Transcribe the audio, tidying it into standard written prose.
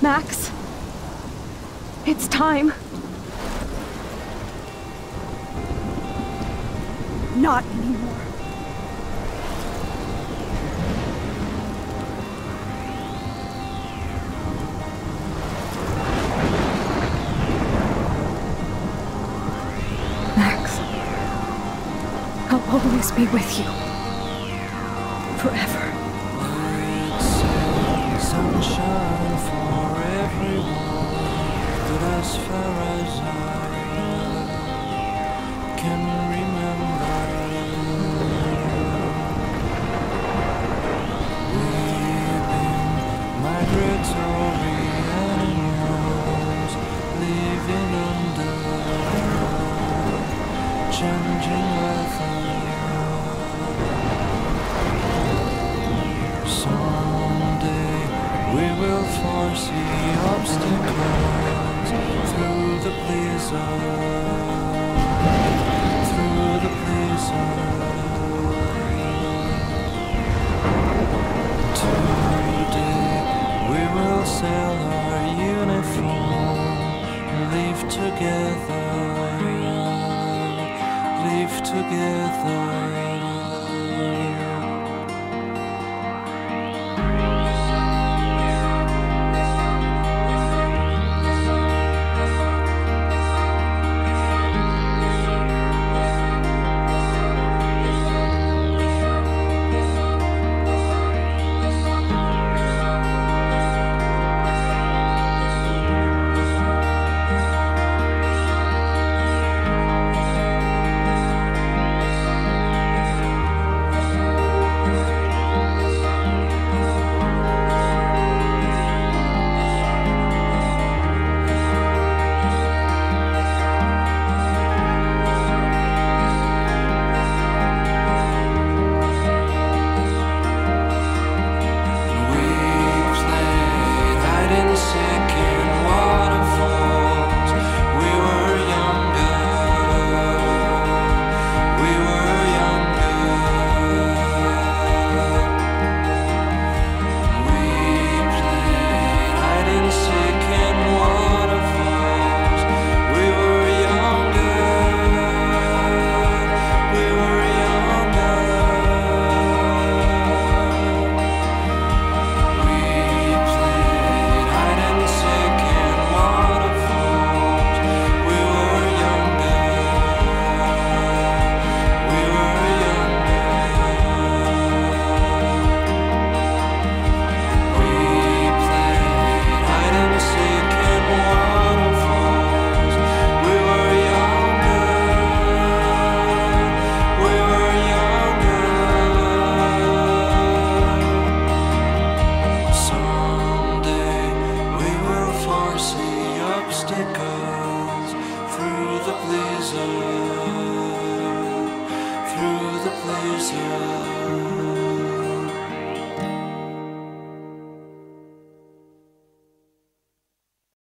Max, it's time. Not anymore. Max, I'll always be with you. Forever. Sunshine for everyone, but as far as I can remember, we've been migratory animals living under changing weather. We will foresee obstacles through the blizzard, through the blizzard. Today we will sell our uniform, live together, live together. Through the blizzard.